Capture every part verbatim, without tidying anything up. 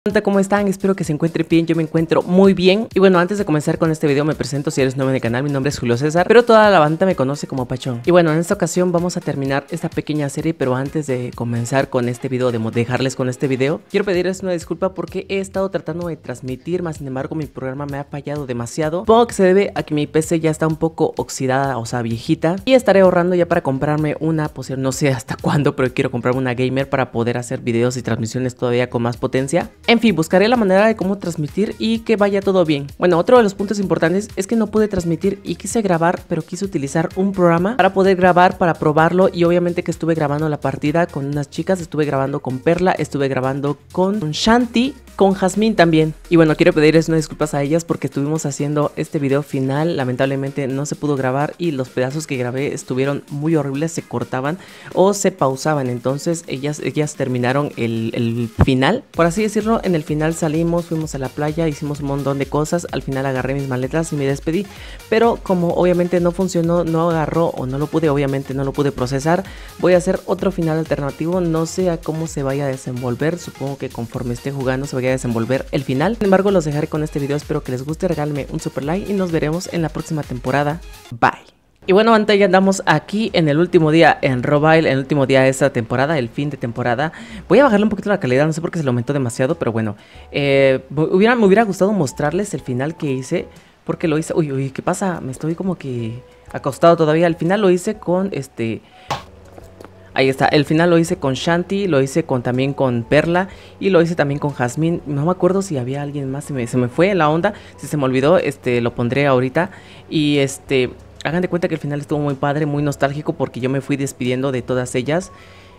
Hola, ¿cómo están? Espero que se encuentren bien, yo me encuentro muy bien. Y bueno, antes de comenzar con este video me presento si eres nuevo en el canal, mi nombre es Julio César, pero toda la banda me conoce como Pachón. Y bueno, en esta ocasión vamos a terminar esta pequeña serie, pero antes de comenzar con este video, de dejarles con este video, quiero pedirles una disculpa porque he estado tratando de transmitir, más sin embargo mi programa me ha fallado demasiado. Supongo que se debe a que mi P C ya está un poco oxidada, o sea viejita, y estaré ahorrando ya para comprarme una, pues no sé hasta cuándo, pero quiero comprarme una gamer para poder hacer videos y transmisiones todavía con más potencia. En fin, buscaré la manera de cómo transmitir y que vaya todo bien. Bueno, otro de los puntos importantes es que no pude transmitir y quise grabar, pero quise utilizar un programa para poder grabar, para probarlo, y obviamente que estuve grabando la partida con unas chicas, estuve grabando con Perla, estuve grabando con Shanti, con Jazmín también. Y bueno, quiero pedirles unas disculpas a ellas porque estuvimos haciendo este video final, lamentablemente no se pudo grabar y los pedazos que grabé estuvieron muy horribles, se cortaban o se pausaban, entonces ellas, ellas terminaron el, el final, por así decirlo. En el final salimos, fuimos a la playa, hicimos un montón de cosas, al final agarré mis maletas y me despedí, pero como obviamente no funcionó, no agarró o no lo pude, obviamente no lo pude procesar, voy a hacer otro final alternativo, no sé a cómo se vaya a desenvolver, supongo que conforme esté jugando se vaya a desenvolver el final. Sin embargo, los dejaré con este video, espero que les guste, regálenme un super like y nos veremos en la próxima temporada. Bye. Y bueno, antes ya andamos aquí en el último día en Robile, en el último día de esta temporada, el fin de temporada. Voy a bajarle un poquito la calidad, no sé por qué se lo aumentó demasiado, pero bueno. Eh, hubiera, me hubiera gustado mostrarles el final que hice, porque lo hice... Uy, uy, ¿qué pasa? Me estoy como que acostado todavía. Al final lo hice con este... Ahí está, el final lo hice con Shanti, lo hice con también con Perla y lo hice también con Jazmín. No me acuerdo si había alguien más, se me, se me fue la onda, si se me olvidó, este, lo pondré ahorita. Y este... hagan de cuenta que el final estuvo muy padre, muy nostálgico, porque yo me fui despidiendo de todas ellas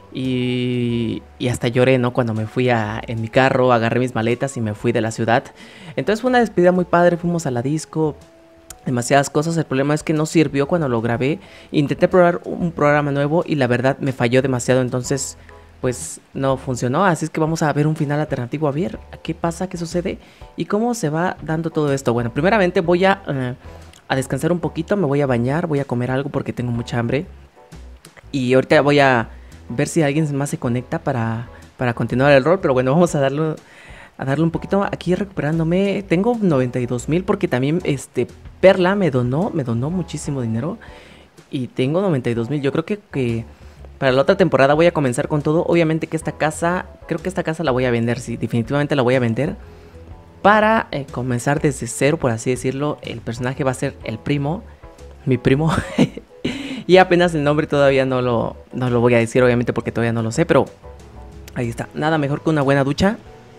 y, y hasta lloré, ¿no? Cuando me fui a, en mi carro, agarré mis maletas y me fui de la ciudad. Entonces fue una despedida muy padre, fuimos a la disco, demasiadas cosas. El problema es que no sirvió cuando lo grabé. Intenté probar un programa nuevo y la verdad me falló demasiado, entonces pues no funcionó. Así es que vamos a ver un final alternativo, a ver qué pasa, qué sucede y cómo se va dando todo esto. Bueno, primeramente voy a... Uh, a descansar un poquito, me voy a bañar, voy a comer algo porque tengo mucha hambre. Y ahorita voy a ver si alguien más se conecta para, para continuar el rol. Pero bueno, vamos a darlo, a darle un poquito aquí recuperándome. Tengo noventa y dos mil porque también este Perla me donó, me donó muchísimo dinero. Y tengo noventa y dos mil, yo creo que, que para la otra temporada voy a comenzar con todo. Obviamente que esta casa, creo que esta casa la voy a vender, sí, definitivamente la voy a vender. Para eh, comenzar desde cero, por así decirlo. El personaje va a ser el primo, mi primo. Y apenas el nombre todavía no lo, no lo voy a decir, obviamente, porque todavía no lo sé. Pero ahí está, nada mejor que una buena ducha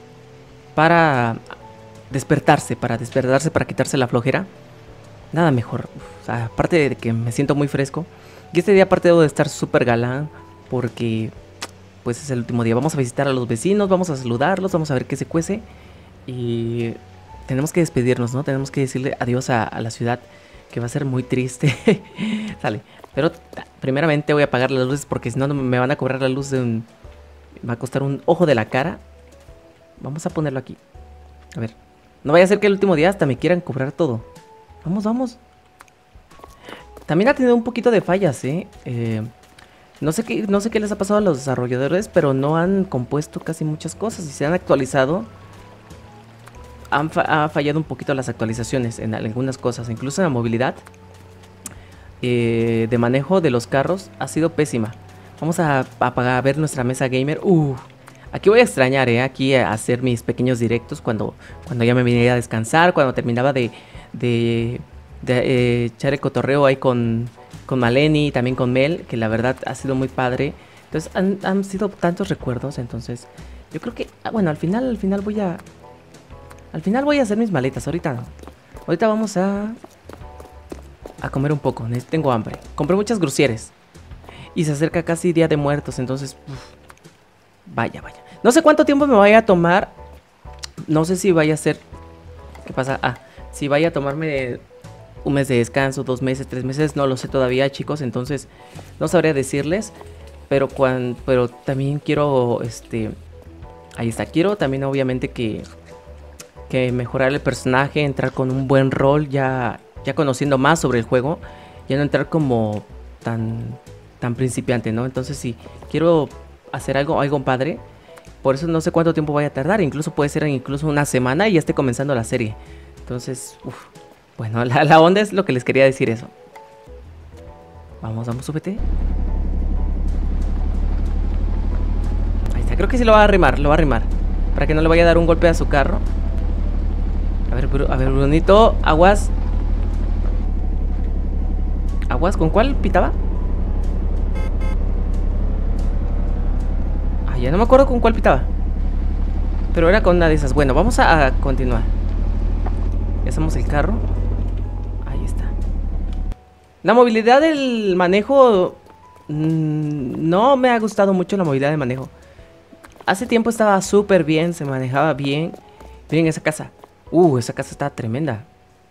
para despertarse, para despertarse, para quitarse la flojera. Nada mejor, Uf, o sea, aparte de que me siento muy fresco. Y este día aparte debo de estar súper galán, porque pues es el último día. Vamos a visitar a los vecinos, vamos a saludarlos, vamos a ver qué se cuece. Y tenemos que despedirnos, ¿no? Tenemos que decirle adiós a, a la ciudad, que va a ser muy triste. Sale. Pero primeramente voy a apagar las luces porque si no me van a cobrar la luz de un... me va a costar un ojo de la cara. Vamos a ponerlo aquí. A ver. No vaya a ser que el último día hasta me quieran cobrar todo. Vamos, vamos. También ha tenido un poquito de fallas, ¿eh? eh no, sé qué, no sé qué les ha pasado a los desarrolladores, pero no han compuesto casi muchas cosas y se han actualizado. Han fa ha fallado un poquito las actualizaciones en algunas cosas, incluso en la movilidad eh, de manejo de los carros ha sido pésima. Vamos a, a, a ver nuestra mesa gamer. Uh, aquí voy a extrañar, eh, aquí a hacer mis pequeños directos cuando, cuando ya me venía a descansar, cuando terminaba de, de, de eh, echar el cotorreo ahí con, con Maleni y también con Mel, que la verdad ha sido muy padre. Entonces han, han sido tantos recuerdos, entonces yo creo que, bueno, al final, al final voy a... Al final voy a hacer mis maletas, ahorita no. Ahorita vamos a... A comer un poco, tengo hambre. Compré muchas grosieres. Y se acerca casi Día de Muertos, entonces... Uf, vaya, vaya. No sé cuánto tiempo me vaya a tomar. No sé si vaya a ser... ¿Qué pasa? Ah, si vaya a tomarme un mes de descanso, dos meses, tres meses. No lo sé todavía, chicos, entonces... No sabría decirles. Pero, cuando, pero también quiero... este Ahí está, quiero también obviamente que... que mejorar el personaje, entrar con un buen rol, ya, ya conociendo más sobre el juego, ya no entrar como tan, tan principiante, ¿no? Entonces si quiero hacer algo, algo padre, Por eso no sé cuánto tiempo vaya a tardar. Incluso puede ser incluso una semana y ya esté comenzando la serie. Entonces, uff. Bueno, la, la onda es lo que les quería decir eso. Vamos, vamos, súbete. Ahí está, creo que sí lo va a arrimar, lo va a arrimar. Para que no le vaya a dar un golpe a su carro. A ver, a ver, Brunito, aguas. Aguas, ¿con cuál pitaba? Ah, ya no me acuerdo con cuál pitaba. Pero era con una de esas. Bueno, vamos a, a continuar. Ya hacemos el carro. Ahí está. La movilidad del manejo mmm, no me ha gustado mucho la movilidad de manejo. Hace tiempo estaba súper bien, se manejaba bien. Miren esa casa. Uh, esa casa está tremenda.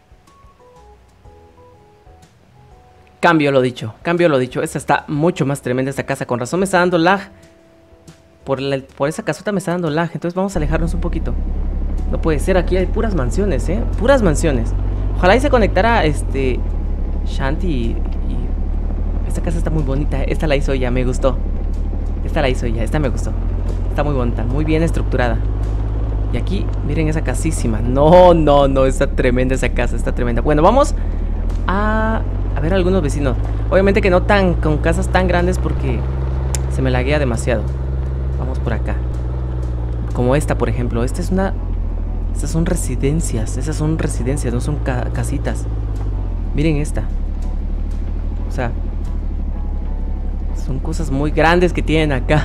Cambio lo dicho, cambio lo dicho. Esta está mucho más tremenda esta casa. Con razón me está dando lag. Por, la, por esa casota me está dando lag. Entonces vamos a alejarnos un poquito. No puede ser, aquí hay puras mansiones, eh. Puras mansiones. Ojalá y se conectara este Shanti y, y... Esta casa está muy bonita. Esta la hizo ella, me gustó. Esta la hizo ella, esta me gustó. Está muy bonita, muy bien estructurada. Y aquí, miren esa casísima. No, no, no, está tremenda esa casa, está tremenda. Bueno, vamos a, a ver a algunos vecinos. Obviamente que no tan con casas tan grandes porque se me laguea demasiado. Vamos por acá. Como esta, por ejemplo. Esta es una... Estas son residencias. Esas son residencias, no son ca casitas. Miren esta. O sea, son cosas muy grandes que tienen acá.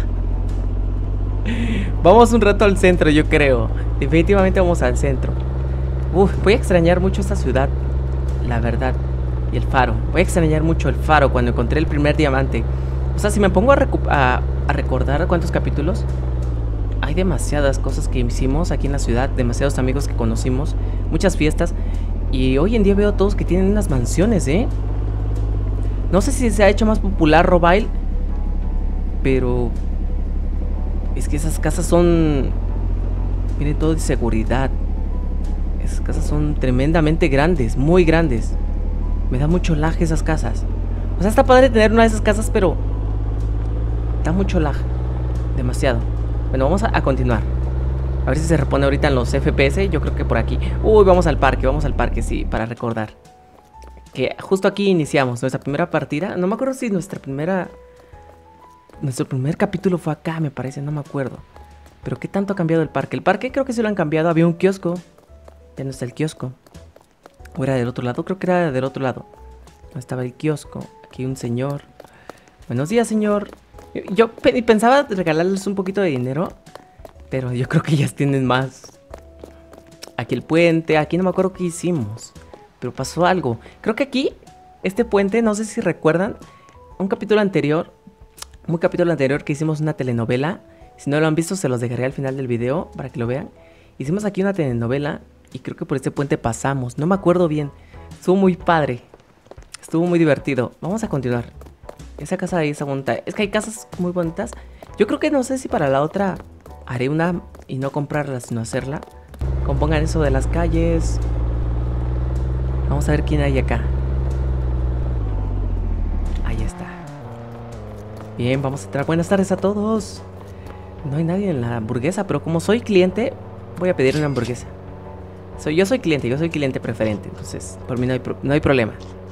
Vamos un rato al centro, yo creo. Definitivamente vamos al centro. Uf, voy a extrañar mucho esta ciudad, la verdad. Y el faro. Voy a extrañar mucho el faro cuando encontré el primer diamante. O sea, si me pongo a, a, a recordar cuántos capítulos, hay demasiadas cosas que hicimos aquí en la ciudad. Demasiados amigos que conocimos. Muchas fiestas. Y hoy en día veo todos que tienen unas mansiones, ¿eh? No sé si se ha hecho más popular Roville, pero... es que esas casas son... miren, todo de seguridad. Esas casas son tremendamente grandes, muy grandes. Me da mucho lag esas casas. O sea, está padre tener una de esas casas, pero... da mucho lag. Demasiado. Bueno, vamos a, a continuar. A ver si se repone ahorita en los F P S. Yo creo que por aquí. Uy, vamos al parque, vamos al parque, sí, para recordar. Que justo aquí iniciamos nuestra primera partida. No me acuerdo si nuestra primera... Nuestro primer capítulo fue acá, me parece, no me acuerdo. Pero ¿qué tanto ha cambiado el parque? El parque creo que sí lo han cambiado. Había un kiosco. Ya no está el kiosco. ¿O era del otro lado? Creo que era del otro lado. No estaba el kiosco. Aquí un señor. Buenos días, señor. Yo pe pensaba regalarles un poquito de dinero, pero yo creo que ellas tienen más. Aquí el puente. Aquí no me acuerdo qué hicimos, pero pasó algo. Creo que aquí, este puente, no sé si recuerdan, un capítulo anterior... Un capítulo anterior que hicimos una telenovela. Si no lo han visto, se los dejaré al final del video para que lo vean. Hicimos aquí una telenovela y creo que por este puente pasamos. No me acuerdo bien. Estuvo muy padre. Estuvo muy divertido. Vamos a continuar. Esa casa de ahí está bonita. Es que hay casas muy bonitas. Yo creo que no sé si para la otra haré una y no comprarla, sino hacerla. Compongan eso de las calles. Vamos a ver quién hay acá. Ahí está. Bien, vamos a entrar. Buenas tardes a todos. No hay nadie en la hamburguesa, pero como soy cliente, voy a pedir una hamburguesa. Soy, yo soy cliente, yo soy cliente preferente. Entonces, por mí no hay, pro, no hay problema.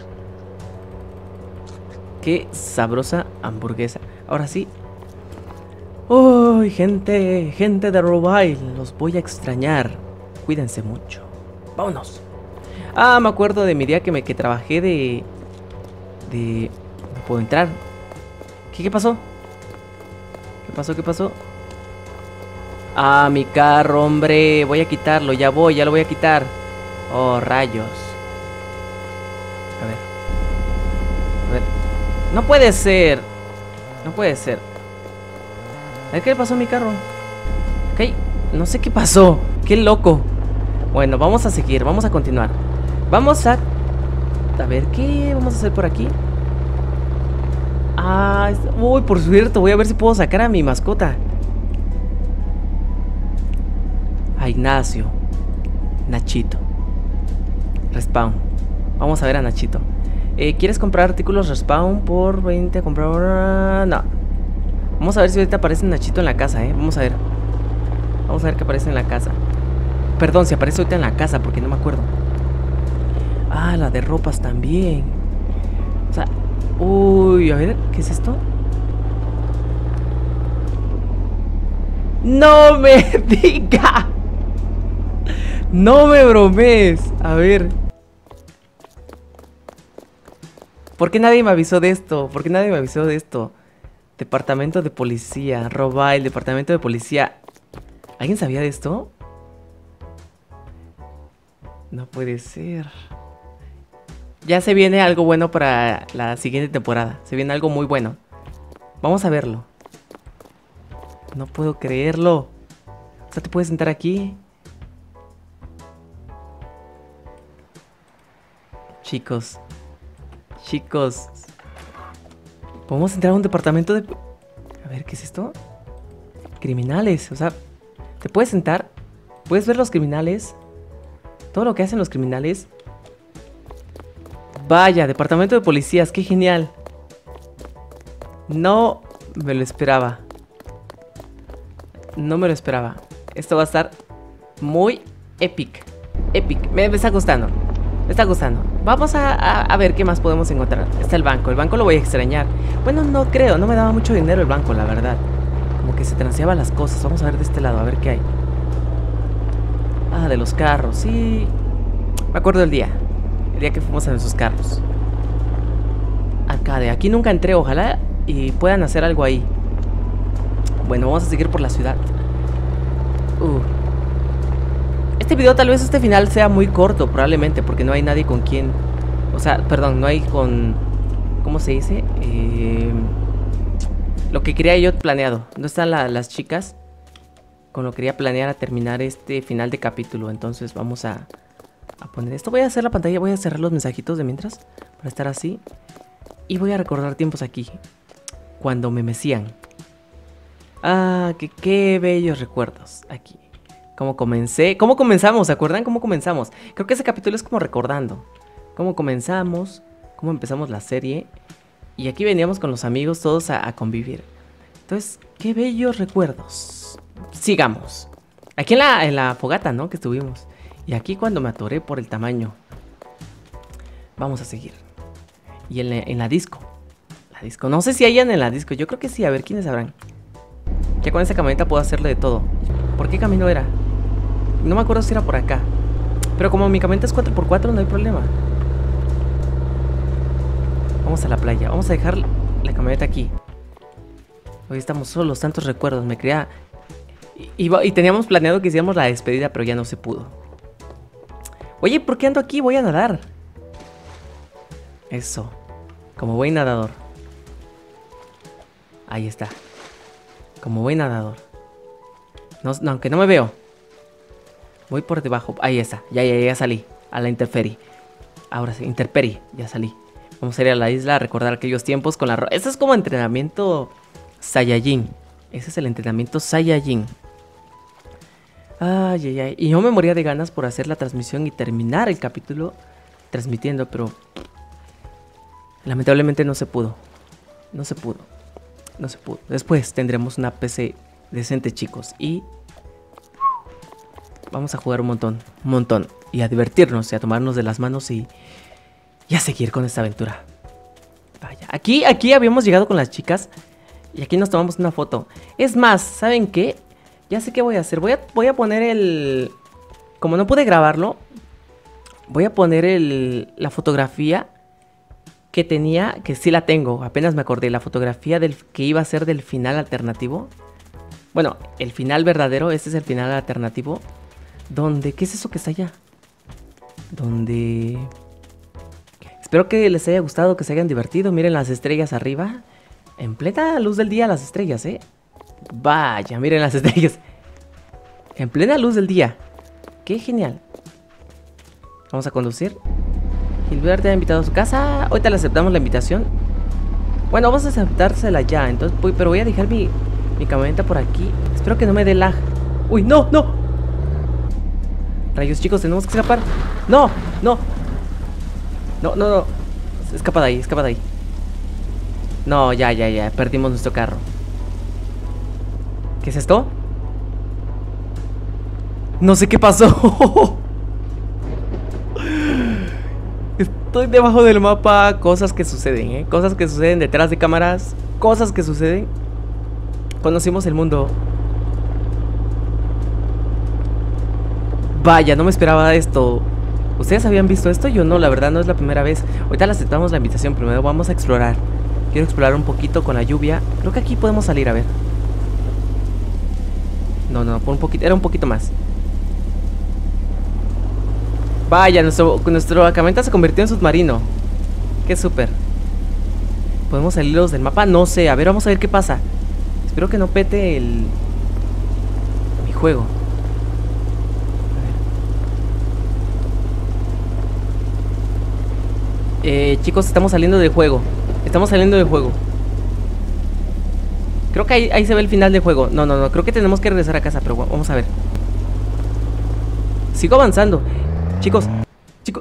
Qué sabrosa hamburguesa. Ahora sí. Uy, gente, gente de Roville, los voy a extrañar. Cuídense mucho. Vámonos. Ah, me acuerdo de mi día que, me, que trabajé de... De... No puedo entrar. ¿Qué, ¿Qué pasó? ¿Qué pasó? ¿Qué pasó? Ah, mi carro, hombre. Voy a quitarlo, ya voy, ya lo voy a quitar. Oh, rayos. A ver. A ver. No puede ser. No puede ser. A ver qué le pasó a mi carro. Ok, no sé qué pasó. Qué loco. Bueno, vamos a seguir, vamos a continuar. Vamos a... A ver, ¿qué vamos a hacer por aquí? Ah, uy, por cierto, voy a ver si puedo sacar a mi mascota. A Ignacio. Nachito. Respawn. Vamos a ver a Nachito. eh, ¿Quieres comprar artículos Respawn por veinte? Comprar... No. Vamos a ver si ahorita aparece Nachito en la casa, eh. Vamos a ver. Vamos a ver qué aparece en la casa. Perdón, si aparece ahorita en la casa, porque no me acuerdo. Ah, la de ropas también. O sea, uy, a ver, ¿qué es esto? ¡No me diga! ¡No me bromees! A ver. ¿Por qué nadie me avisó de esto? ¿Por qué nadie me avisó de esto? Departamento de policía. Roba el departamento de policía. ¿Alguien sabía de esto? No puede ser. Ya se viene algo bueno para la siguiente temporada. Se viene algo muy bueno. Vamos a verlo. No puedo creerlo. O sea, te puedes sentar aquí. Chicos. Chicos. Podemos entrar a un departamento de... A ver, ¿qué es esto? Criminales. O sea, te puedes sentar. Puedes ver los criminales. Todo lo que hacen los criminales. Vaya, departamento de policías. Qué genial. No me lo esperaba. No me lo esperaba. Esto va a estar muy epic. Epic. Me, me está gustando. Me está gustando. Vamos a, a, a ver qué más podemos encontrar. Está el banco. El banco lo voy a extrañar. Bueno, no creo. No me daba mucho dinero el banco, la verdad. Como que se transeaban las cosas. Vamos a ver de este lado. A ver qué hay. Ah, de los carros. Sí. Me acuerdo del día. El día que fuimos en esos carros. Acá, de aquí nunca entré. Ojalá y puedan hacer algo ahí. Bueno, vamos a seguir por la ciudad. Uh. Este video, tal vez este final sea muy corto, probablemente, porque no hay nadie con quien... O sea, perdón, no hay con... ¿Cómo se dice? Eh... Lo que quería yo planeado. ¿Dónde están la, las chicas? Con lo que quería planear a terminar este final de capítulo. Entonces vamos a, a poner esto. Voy a hacer la pantalla, voy a cerrar los mensajitos de mientras, para estar así. Y voy a recordar tiempos aquí, cuando me mecían. Ah, que qué bellos recuerdos aquí. Cómo comencé, cómo comenzamos, ¿se acuerdan cómo comenzamos? Creo que ese capítulo es como recordando cómo comenzamos, cómo empezamos la serie. Y aquí veníamos con los amigos todos a, a convivir. Entonces, qué bellos recuerdos. Sigamos. Aquí en la, en la fogata, ¿no? Que estuvimos. Y aquí cuando me atoré por el tamaño. Vamos a seguir. Y en la, en la disco. La disco, no sé si hayan en la disco. Yo creo que sí, a ver, ¿quiénes sabrán? Ya con esa camioneta puedo hacerle de todo. ¿Por qué camino era? No me acuerdo si era por acá. Pero como mi camioneta es cuatro por cuatro, no hay problema. Vamos a la playa. Vamos a dejar la camioneta aquí. Hoy estamos solos, tantos recuerdos. Me creía... Y, y, y teníamos planeado que hiciéramos la despedida, pero ya no se pudo. Oye, ¿por qué ando aquí? Voy a nadar. Eso. Como buen nadador. Ahí está. Como buen nadador. No, no, aunque no me veo. Voy por debajo. Ahí está. Ya, ya, ya salí. A la interferie. Ahora sí, interperie. Ya salí. Vamos a ir a la isla a recordar aquellos tiempos con la... Ro Eso es como entrenamiento Saiyajin. Ese es el entrenamiento Saiyajin. Ay, ay, ay. Y yo me moría de ganas por hacer la transmisión y terminar el capítulo transmitiendo, pero... lamentablemente no se pudo. No se pudo. No se pudo. Después tendremos una P C decente, chicos. Y... vamos a jugar un montón. Un montón. Y a divertirnos y a tomarnos de las manos y... y a seguir con esta aventura. Vaya. Aquí, aquí habíamos llegado con las chicas. Y aquí nos tomamos una foto. Es más, ¿saben qué? Ya sé qué voy a hacer. Voy a, voy a poner el... como no pude grabarlo, voy a poner el, la fotografía que tenía, que sí la tengo, apenas me acordé. La fotografía del que iba a ser del final alternativo. Bueno, el final verdadero, este es el final alternativo. Donde, ¿qué es eso que está allá? Donde... espero que les haya gustado, que se hayan divertido. Miren las estrellas arriba. En plena luz del día las estrellas, ¿eh? Vaya, miren las estrellas. En plena luz del día. Qué genial. Vamos a conducir. Gilbert te ha invitado a su casa. Ahorita le aceptamos la invitación. Bueno, vamos a aceptársela ya. Entonces, voy, pero voy a dejar mi, mi camioneta por aquí. Espero que no me dé lag. Uy, no, no. Rayos, chicos, tenemos que escapar. No, no. No, no, no. Escapa de ahí, escapa de ahí. No, ya, ya, ya. Perdimos nuestro carro. ¿Qué es esto? No sé qué pasó. Estoy debajo del mapa. Cosas que suceden, ¿eh? Cosas que suceden detrás de cámaras. Cosas que suceden. Conocimos el mundo. Vaya, no me esperaba esto. ¿Ustedes habían visto esto? Yo no, la verdad no es la primera vez. Ahorita le aceptamos la invitación. Primero vamos a explorar. Quiero explorar un poquito con la lluvia. Creo que aquí podemos salir, a ver. No, no, por un poquito, era un poquito más. Vaya, nuestro, nuestro campamento se convirtió en submarino. Qué súper. ¿Podemos salirlos del mapa? No sé, a ver, vamos a ver qué pasa. Espero que no pete el... mi juego. Eh, chicos, estamos saliendo del juego. Estamos saliendo del juego. Creo que ahí, ahí se ve el final del juego. No, no, no, creo que tenemos que regresar a casa. Pero vamos a ver. Sigo avanzando. Chicos, chicos.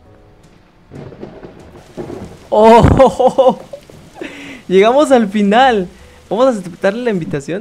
¡Oh! oh, oh, oh. Llegamos al final. ¿Vamos a aceptarle la invitación?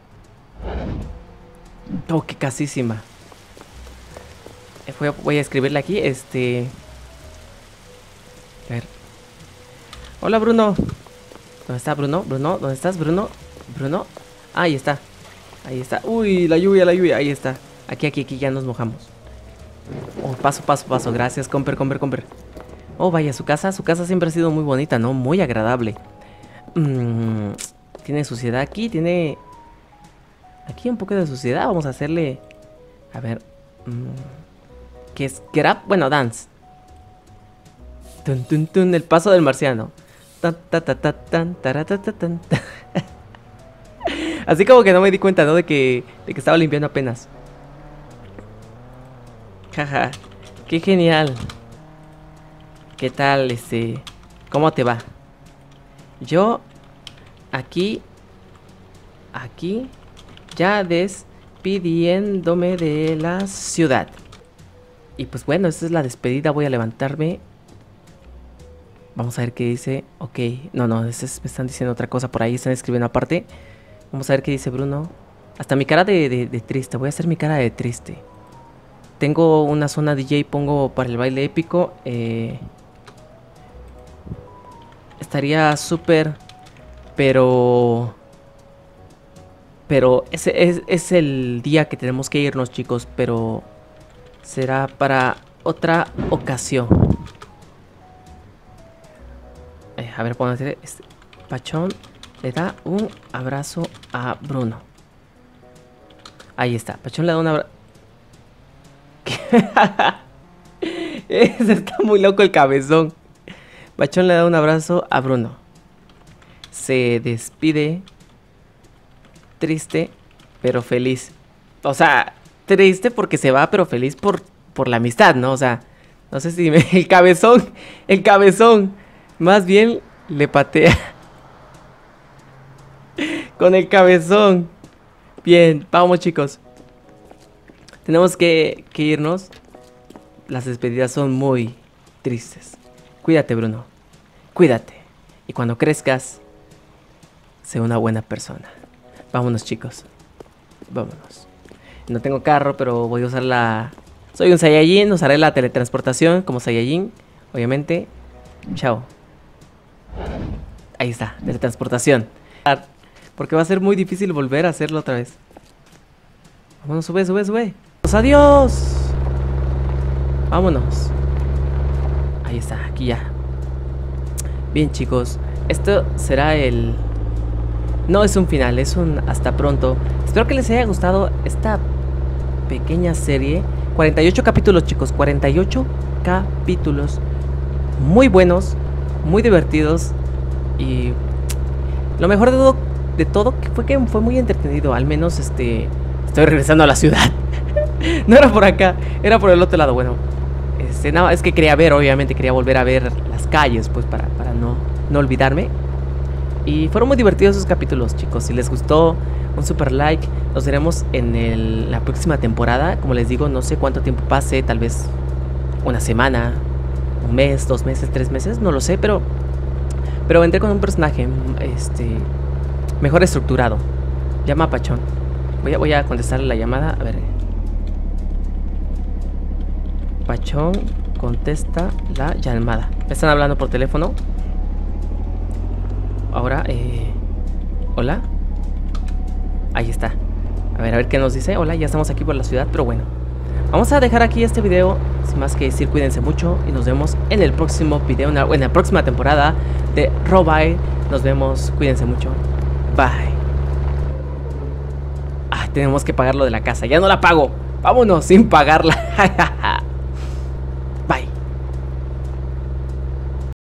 Oh, qué casísima. Voy a, voy a escribirle aquí, este... A ver. Hola, Bruno. ¿Dónde está Bruno? Bruno, ¿dónde estás, Bruno? Bruno. Ah, ahí está. Ahí está. Uy, la lluvia, la lluvia. Ahí está. Aquí, aquí, aquí ya nos mojamos. Oh, paso, paso, paso. Gracias, Comper, Comper, Comper. Oh, vaya, su casa. Su casa siempre ha sido muy bonita, ¿no? Muy agradable. Mm, tiene suciedad aquí. Tiene... Aquí un poco de suciedad. Vamos a hacerle... A ver. Mm, ¿qué es? Get up. Bueno, dance. Tun, tun, tun, el paso del marciano. Tan, ta, ta, ta, tan, tara, ta, ta, tan. Así como que no me di cuenta, ¿no? De que, de que estaba limpiando apenas. Jaja. Qué genial. ¿Qué tal, este? ¿Cómo te va? Yo aquí, aquí, ya despidiéndome de la ciudad. Y pues bueno, esta es la despedida. Voy a levantarme. Vamos a ver qué dice. Ok, no, no, es, es, me están diciendo otra cosa por ahí. Están escribiendo aparte. Vamos a ver qué dice Bruno. Hasta mi cara de, de, de triste. Voy a hacer mi cara de triste. Tengo una zona D J. Pongo para el baile épico. Eh, estaría súper. Pero... Pero ese es, es el día que tenemos que irnos, chicos. Pero será para otra ocasión. Eh, a ver, podemos hacer este. Pachón le da un abrazo a Bruno. Ahí está. Pachón le da un abrazo. Ese está muy loco el cabezón. Pachón le da un abrazo a Bruno. Se despide. Triste, pero feliz. O sea, triste porque se va, pero feliz por, por la amistad, ¿no? O sea, no sé si me... El cabezón. El cabezón. Más bien le patea. Con el cabezón. Bien, vamos, chicos. Tenemos que, que irnos. Las despedidas son muy tristes. Cuídate, Bruno. Cuídate. Y cuando crezcas, sé una buena persona. Vámonos, chicos. Vámonos. No tengo carro, pero voy a usar la... Soy un Saiyajin. Usaré la teletransportación como Saiyajin. Obviamente. Chao. Ahí está, teletransportación. Porque va a ser muy difícil volver a hacerlo otra vez. Vámonos, sube, sube, sube. ¡Adiós! Vámonos. Ahí está, aquí ya. Bien, chicos. Esto será el... No es un final, es un hasta pronto. Espero que les haya gustado esta pequeña serie. cuarenta y ocho capítulos, chicos. cuarenta y ocho capítulos. Muy buenos. Muy divertidos. Y lo mejor de todo, de todo fue que fue muy entretenido. Al menos este estoy regresando a la ciudad. No era por acá, era por el otro lado. Bueno, este, nada, es que quería ver, obviamente quería volver a ver las calles, pues para, para no, no olvidarme. Y fueron muy divertidos esos capítulos, chicos. Si les gustó, un super like. Nos veremos en el, la próxima temporada. Como les digo, no sé cuánto tiempo pase. Tal vez una semana, un mes, dos meses, tres meses, no lo sé, pero Pero vendré con un personaje este mejor estructurado. Llama a Pachón. Voy a, voy a contestarle la llamada. A ver. Pachón contesta la llamada. Me están hablando por teléfono. Ahora, eh... ¿hola? Ahí está. A ver, a ver qué nos dice. Hola, ya estamos aquí por la ciudad, pero bueno. Vamos a dejar aquí este video. Sin más que decir, cuídense mucho y nos vemos en el próximo video, en la próxima temporada de Robai. Nos vemos, cuídense mucho. Bye. Ah, tenemos que pagar lo de la casa. Ya no la pago. Vámonos sin pagarla.